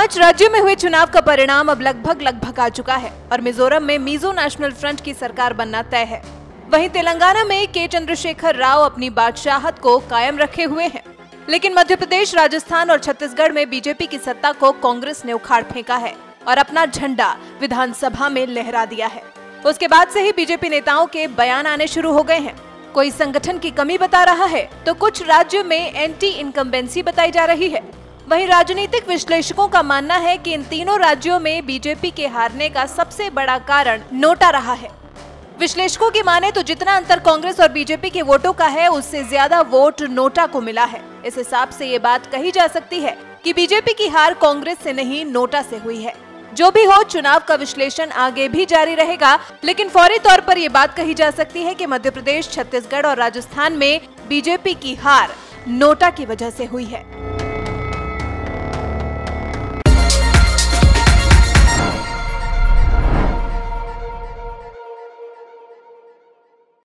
5 राज्यों में हुए चुनाव का परिणाम अब लगभग आ चुका है और मिजोरम में मिजो नेशनल फ्रंट की सरकार बनना तय है। वहीं तेलंगाना में के चंद्रशेखर राव अपनी बादशाहत को कायम रखे हुए हैं, लेकिन मध्य प्रदेश, राजस्थान और छत्तीसगढ़ में बीजेपी की सत्ता को कांग्रेस ने उखाड़ फेंका है और अपना झंडा विधानसभा में लहरा दिया है। उसके बाद से ही बीजेपी नेताओं के बयान आने शुरू हो गए हैं। कोई संगठन की कमी बता रहा है तो कुछ राज्यों में एंटी इनकम्बेंसी बताई जा रही है। वहीं राजनीतिक विश्लेषकों का मानना है कि इन तीनों राज्यों में बीजेपी के हारने का सबसे बड़ा कारण नोटा रहा है। विश्लेषकों की माने तो जितना अंतर कांग्रेस और बीजेपी के वोटों का है, उससे ज्यादा वोट नोटा को मिला है। इस हिसाब से ये बात कही जा सकती है कि बीजेपी की हार कांग्रेस से नहीं, नोटा से हुई है। जो भी हो, चुनाव का विश्लेषण आगे भी जारी रहेगा, लेकिन फौरी तौर पर ये बात कही जा सकती है कि मध्य प्रदेश, छत्तीसगढ़ और राजस्थान में बीजेपी की हार नोटा की वजह से हुई है।